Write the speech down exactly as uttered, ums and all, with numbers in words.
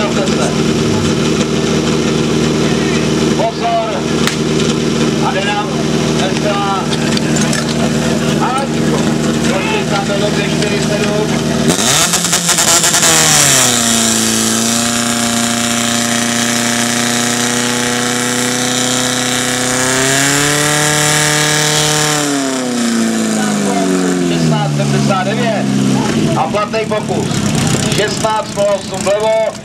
připravte se. Pozor. A jde nám Estela. A ticho. Prošli tam do dobře čtyři sedm. šestnáct sedmdesát devět a platný pokus. šestnáct nula osm vlevo,